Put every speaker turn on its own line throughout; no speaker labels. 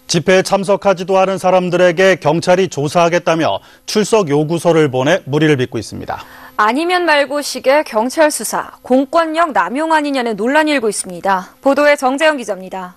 집회에 참석하지도 않은 사람들에게 경찰이 조사하겠다며 출석 요구서를 보내 무리를 빚고 있습니다.
아니면 말고 식의 경찰 수사, 공권력 남용 아니냐는 논란이 일고 있습니다. 보도에 정재영 기자입니다.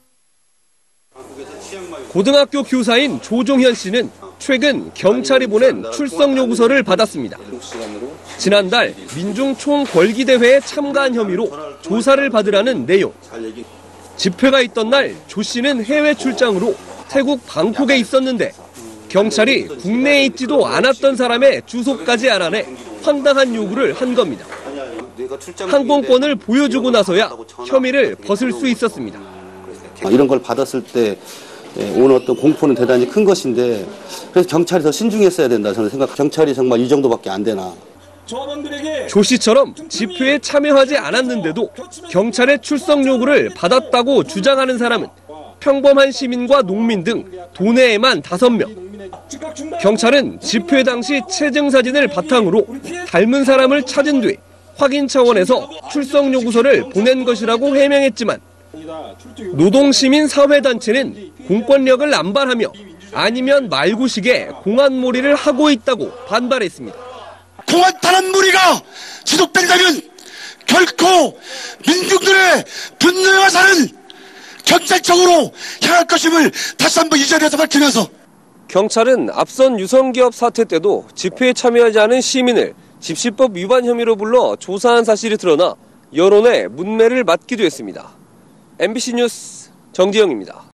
고등학교 교사인 조종현 씨는 최근 경찰이 보낸 출석 요구서를 받았습니다. 지난달 민중총궐기대회에 참가한 혐의로 조사를 받으라는 내용. 집회가 있던 날 조 씨는 해외 출장으로 태국 방콕에 있었는데 경찰이 국내에 있지도 않았던 사람의 주소까지 알아내 황당한 요구를 한 겁니다. 항공권을 보여주고 나서야 혐의를 벗을 수 있었습니다.
이런 걸 받았을 때 오는 어떤 공포는 대단히 큰 것인데 그래서 경찰이 더 신중했어야 된다 저는 생각. 경찰이 정말 이 정도밖에 안 되나.
조 씨처럼 집회에 참여하지 않았는데도 경찰의 출석 요구를 받았다고 주장하는 사람은 평범한 시민과 농민 등 도내에만 5명. 경찰은 집회 당시 체증 사진을 바탕으로 닮은 사람을 찾은 뒤 확인 차원에서 출석 요구서를 보낸 것이라고 해명했지만 노동시민 사회단체는 공권력을 남발하며 아니면 말고식의 공안몰이를 하고 있다고 반발했습니다.
공안탄한 무리가 지속된다면 결코 민중들의 분노와 사는 경찰청으로 향할 것임을 다시 한번 이 자리에서 밝히면서
경찰은 앞선 유성기업 사태 때도 집회에 참여하지 않은 시민을 집시법 위반 혐의로 불러 조사한 사실이 드러나 여론의 문매를 맞기도 했습니다. MBC 뉴스 정지영입니다.